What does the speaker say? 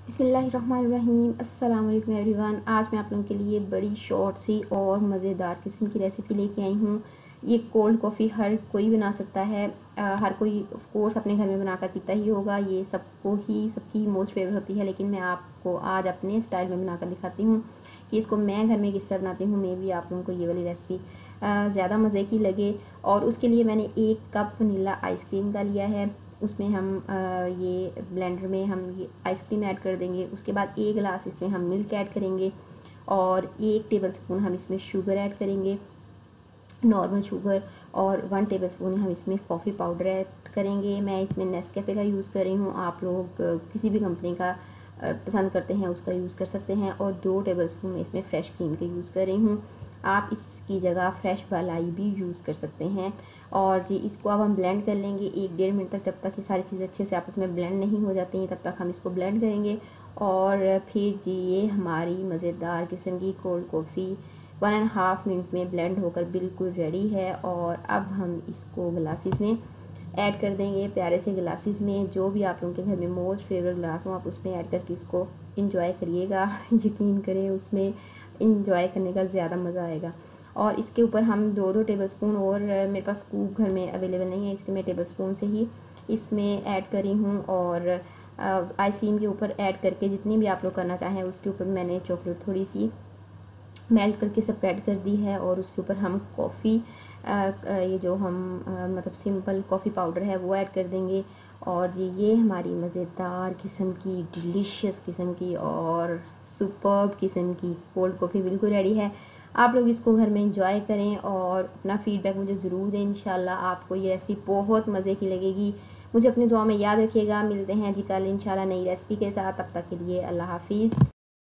बिस्मिल्लाहिर्रहमानिर्रहीम। अस्सलाम वालेकुम एवरीवन। आज मैं आप लोगों के लिए बड़ी शॉर्ट सी और मज़ेदार किस्म की रेसिपी लेके आई हूँ। ये कोल्ड कॉफ़ी हर कोई बना सकता है। हर कोई ऑफ कोर्स अपने घर में बनाकर पीता ही होगा। ये सबकी मोस्ट फेवरेट होती है, लेकिन मैं आपको आज अपने स्टाइल में बनाकर दिखाती हूँ कि इसको मैं घर में किस तरह बनाती हूँ। मे बी आप लोगों को ये वाली रेसिपी ज़्यादा मज़े की लगे। और उसके लिए मैंने 1 कप वनीला आइसक्रीम का लिया है। उसमें हम ये ब्लेंडर में हम ये आइसक्रीम ऐड कर देंगे। उसके बाद 1 गिलास इसमें हम मिल्क ऐड करेंगे और 1 टेबलस्पून हम इसमें शुगर ऐड करेंगे, नॉर्मल शुगर। और 1 टेबलस्पून हम इसमें कॉफ़ी पाउडर ऐड करेंगे। मैं इसमें नेस्कैफ़े का यूज़ कर रही हूँ। आप लोग किसी भी कंपनी का पसंद करते हैं उसका यूज़ कर सकते हैं। और 2 टेबलस्पून मैं इसमें फ़्रेश क्रीम का यूज़ कर रही हूँ। आप इसकी जगह फ्रेश मलाई भी यूज़ कर सकते हैं। और जी इसको अब हम ब्लेंड कर लेंगे 1-1.5 मिनट तक। जब तक ये सारी चीज़ें अच्छे से आपस में ब्लेंड नहीं हो जाती हैं तब तक हम इसको ब्लेंड करेंगे। और फिर जी ये हमारी मज़ेदार किस्म की कोल्ड कॉफ़ी 1.5 मिनट में ब्लेंड होकर बिल्कुल रेडी है। और अब हम इसको ग्लासेस में ऐड कर देंगे, प्यारे से ग्लासेस में। जो भी आप लोगों के घर में मोस्ट फेवरेट ग्लास हो आप उसमें ऐड करके इसको इंजॉय करिएगा। यकीन करें उसमें इंजॉय करने का ज़्यादा मज़ा आएगा। और इसके ऊपर हम 2-2 टेबलस्पून, और मेरे पास स्कूप घर में अवेलेबल नहीं है इसलिए मैं टेबलस्पून से ही इसमें ऐड करी हूँ। और आइसक्रीम के ऊपर ऐड करके जितनी भी आप लोग करना चाहें उसके ऊपर मैंने चॉकलेट थोड़ी सी मेल्ट करके स्प्रेड कर दी है। और उसके ऊपर हम कॉफ़ी ये जो हम मतलब सिंपल कॉफ़ी पाउडर है वो ऐड कर देंगे। और जी ये हमारी मज़ेदार किस्म की, डिलीशियस किस्म की और सुपर्ब किस्म की कोल्ड कॉफ़ी बिल्कुल रेडी है। आप लोग इसको घर में इंजॉय करें और अपना फ़ीडबैक मुझे ज़रूर दें। इंशाल्लाह आपको ये रेसिपी बहुत मज़े की लगेगी। मुझे अपनी दुआ में याद रखिएगा। मिलते हैं जी कल इंशाल्लाह नई रेसिपी के साथ। तब तक के लिए अल्लाह हाफिज़।